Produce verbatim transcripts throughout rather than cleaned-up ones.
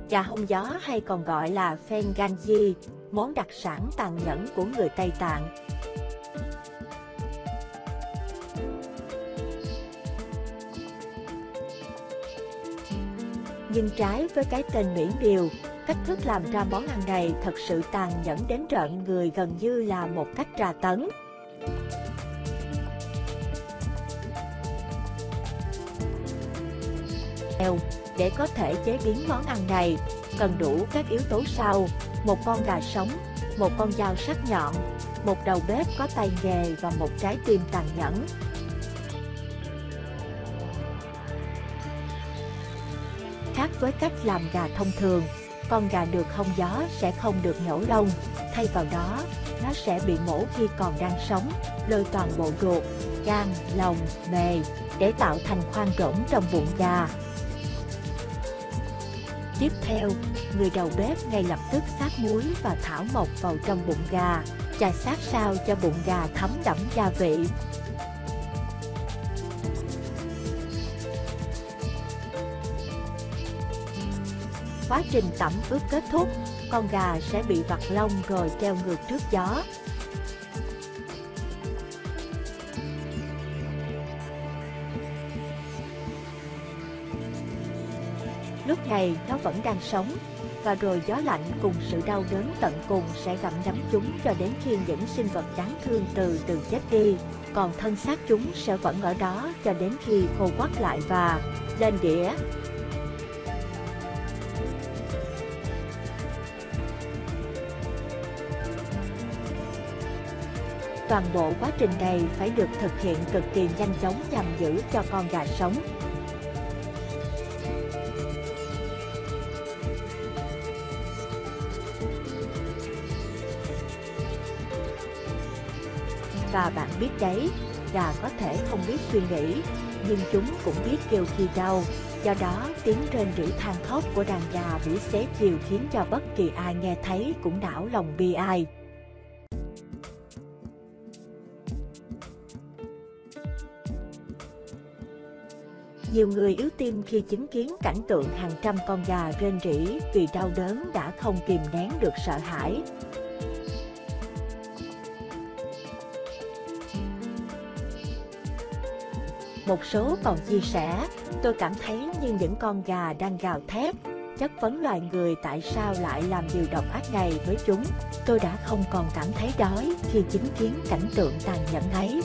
Gà hông gió hay còn gọi là Phenganji, món đặc sản tàn nhẫn của người Tây Tạng. Nhưng trái với cái tên mỹ miều, cách thức làm ra món ăn này thật sự tàn nhẫn đến rợn người, gần như là một cách tra tấn. Để có thể chế biến món ăn này, cần đủ các yếu tố sau: một con gà sống, một con dao sắc nhọn, một đầu bếp có tay nghề và một trái tim tàn nhẫn. Khác với cách làm gà thông thường, con gà được hông gió sẽ không được nhổ lông, thay vào đó, nó sẽ bị mổ khi còn đang sống, lôi toàn bộ ruột, gan, lòng, mề, để tạo thành khoang rỗng trong bụng gà. Tiếp theo, người đầu bếp ngay lập tức xát muối và thảo mộc vào trong bụng gà, chà sát sao cho bụng gà thấm đẫm gia vị. Quá trình tẩm ướp kết thúc, con gà sẽ bị vặt lông rồi treo ngược trước gió. Lúc này nó vẫn đang sống, và rồi gió lạnh cùng sự đau đớn tận cùng sẽ gặm nhấm chúng cho đến khi những sinh vật đáng thương từ từ chết đi, còn thân xác chúng sẽ vẫn ở đó cho đến khi khô quắt lại và lên đĩa. Toàn bộ quá trình này phải được thực hiện cực kỳ nhanh chóng nhằm giữ cho con gà sống. Và bạn biết đấy, gà có thể không biết suy nghĩ, nhưng chúng cũng biết kêu khi đau. Do đó, tiếng rên rỉ than khóc của đàn gà bị xé chiều khiến cho bất kỳ ai nghe thấy cũng đảo lòng bi ai. Nhiều người yếu tim khi chứng kiến cảnh tượng hàng trăm con gà rên rỉ vì đau đớn đã không kìm nén được sợ hãi. Một số còn chia sẻ, tôi cảm thấy như những con gà đang gào thét, chất vấn loài người tại sao lại làm điều độc ác này với chúng. Tôi đã không còn cảm thấy đói khi chứng kiến cảnh tượng tàn nhẫn ấy.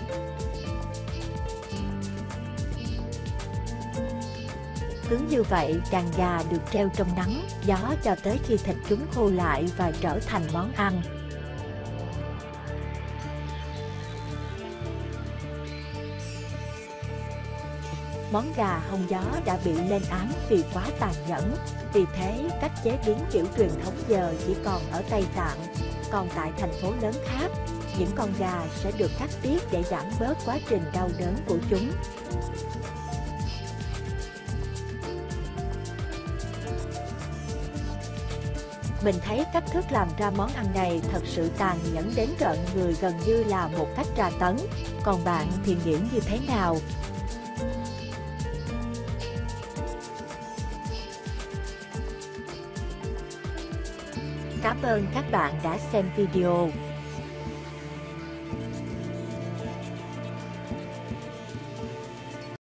Cứ như vậy, đàn gà được treo trong nắng, gió cho tới khi thịt chúng khô lại và trở thành món ăn. Món gà hông gió đã bị lên án vì quá tàn nhẫn, vì thế cách chế biến kiểu truyền thống giờ chỉ còn ở Tây Tạng. Còn tại thành phố lớn khác, những con gà sẽ được cắt tiết để giảm bớt quá trình đau đớn của chúng. Mình thấy cách thức làm ra món ăn này thật sự tàn nhẫn đến rợn người, gần như là một cách tra tấn. Còn bạn thì nghĩ như thế nào? Cảm ơn các bạn đã xem video.